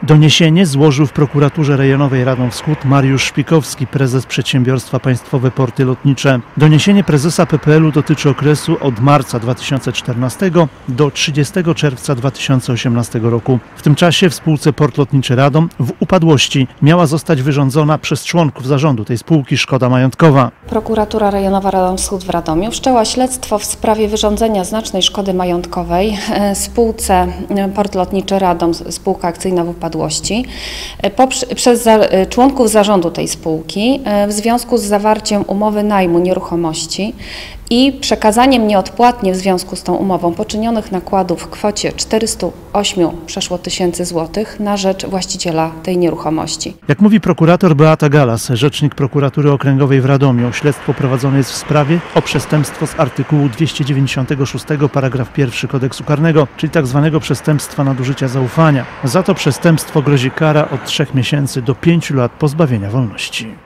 Doniesienie złożył w prokuraturze rejonowej Radom Wschód Mariusz Szpikowski, prezes przedsiębiorstwa Państwowe Porty Lotnicze. Doniesienie prezesa PPL-u dotyczy okresu od marca 2014 do 30 czerwca 2018 roku. W tym czasie w spółce Port Lotniczy Radom w upadłości miała zostać wyrządzona przez członków zarządu tej spółki szkoda majątkowa. Prokuratura rejonowa Radom Wschód w Radomiu wszczęła śledztwo w sprawie wyrządzenia znacznej szkody majątkowej spółce Port Lotniczy Radom, spółka akcyjna w upadłości, przez członków zarządu tej spółki w związku z zawarciem umowy najmu nieruchomości i przekazaniem nieodpłatnie w związku z tą umową poczynionych nakładów w kwocie 408 przeszło tysięcy złotych na rzecz właściciela tej nieruchomości. Jak mówi prokurator Beata Galas, rzecznik prokuratury okręgowej w Radomiu, śledztwo prowadzone jest w sprawie o przestępstwo z artykułu 296 paragraf 1 Kodeksu Karnego, czyli tzw. przestępstwa nadużycia zaufania. Za to przestępstwo grozi kara od 3 miesięcy do 5 lat pozbawienia wolności.